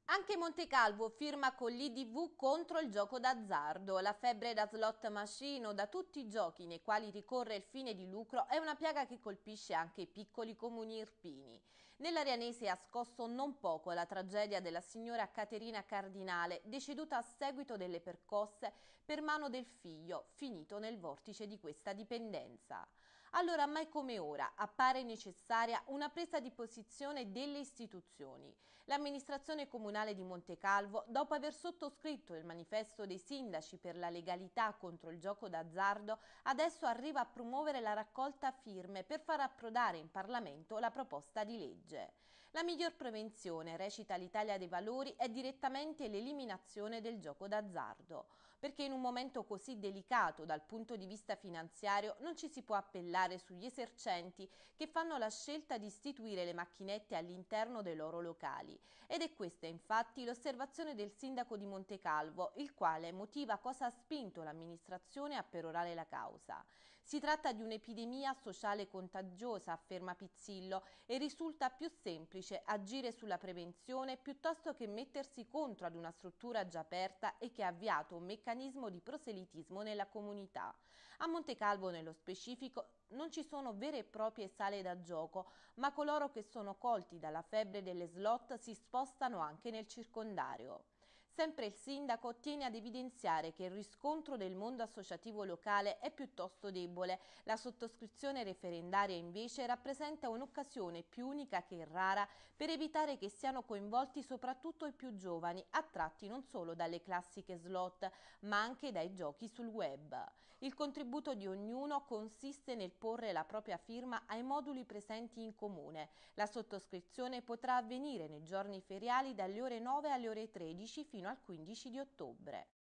Anche Montecalvo firma con l'IDV contro il gioco d'azzardo. La febbre da slot machine o da tutti i giochi nei quali ricorre il fine di lucro è una piaga che colpisce anche i piccoli comuni irpini. Nell'Arianese ha scosso non poco la tragedia della signora Caterina Cardinale, deceduta a seguito delle percosse per mano del figlio, finito nel vortice di questa dipendenza. Allora, mai come ora, appare necessaria una presa di posizione delle istituzioni. L'amministrazione comunale di Montecalvo, dopo aver sottoscritto il manifesto dei sindaci per la legalità contro il gioco d'azzardo, adesso arriva a promuovere la raccolta firme per far approdare in Parlamento la proposta di legge. La miglior prevenzione, recita l'Italia dei Valori, è direttamente l'eliminazione del gioco d'azzardo, perché in un momento così delicato dal punto di vista finanziario non ci si può appellare sugli esercenti che fanno la scelta di istituire le macchinette all'interno dei loro locali. Ed è questa infatti l'osservazione del sindaco di Montecalvo, il quale motiva cosa ha spinto l'amministrazione a perorare la causa. Si tratta di un'epidemia sociale contagiosa, afferma Pizzillo, e risulta più semplice agire sulla prevenzione piuttosto che mettersi contro ad una struttura già aperta e che ha avviato un meccanismo di proselitismo nella comunità. A Montecalvo, nello specifico, non ci sono vere e proprie sale da gioco, ma coloro che sono colti dalla febbre delle slot si spostano anche nel circondario. Sempre il sindaco tiene ad evidenziare che il riscontro del mondo associativo locale è piuttosto debole. La sottoscrizione referendaria invece rappresenta un'occasione più unica che rara per evitare che siano coinvolti soprattutto i più giovani, attratti non solo dalle classiche slot, ma anche dai giochi sul web. Il contributo di ognuno consiste nel porre la propria firma ai moduli presenti in comune. La sottoscrizione potrà avvenire nei giorni feriali dalle ore 9 alle ore 13 fino al 15 di ottobre.